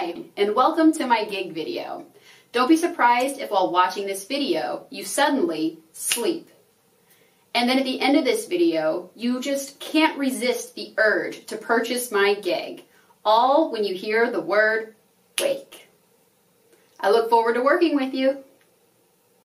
Hi, and welcome to my gig video. Don't be surprised if while watching this video, you suddenly sleep. And then at the end of this video, you just can't resist the urge to purchase my gig, all when you hear the word wake. I look forward to working with you.